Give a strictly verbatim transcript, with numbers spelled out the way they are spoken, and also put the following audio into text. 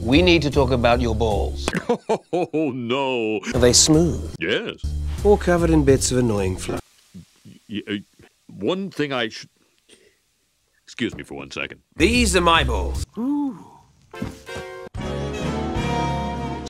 We need to talk about your balls. Oh, no. Are they smooth? Yes. Or covered in bits of annoying fluff? Y uh, one thing I should... Excuse me for one second. These are my balls. Ooh.